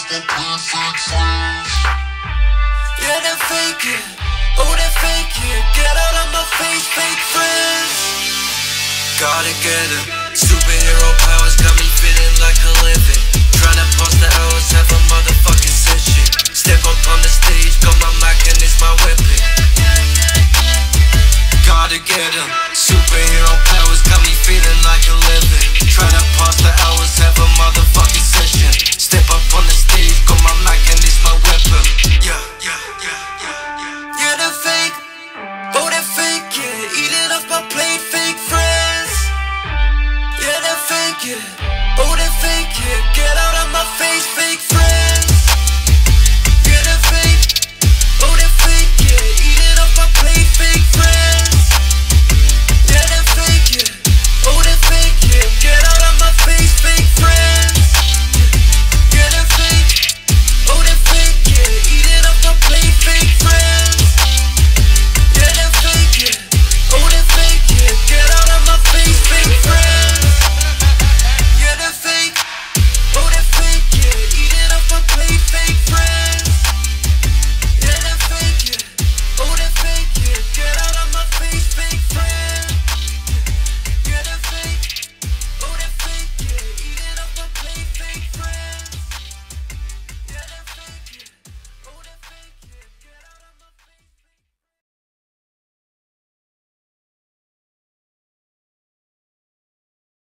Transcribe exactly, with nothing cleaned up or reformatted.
Yeah, they fake it, oh they fake it. Get out of my face, fake friends. Gotta get it. Superhero powers got me feeling like a living. Tryna pass the hours, have a motherfucking session. Step up on the stage, got my mic and it's my weapon. Gotta get him. Superhero powers got me feeling like a living. Tryna pass the hours, have a motherfucking session. Step up on the stage, got my mic and it's my weapon. Yeah, yeah, yeah, yeah, yeah. Yeah, they're fake, oh they're fake, yeah. Eating off my plate, fake friends. Yeah, they're fake, yeah.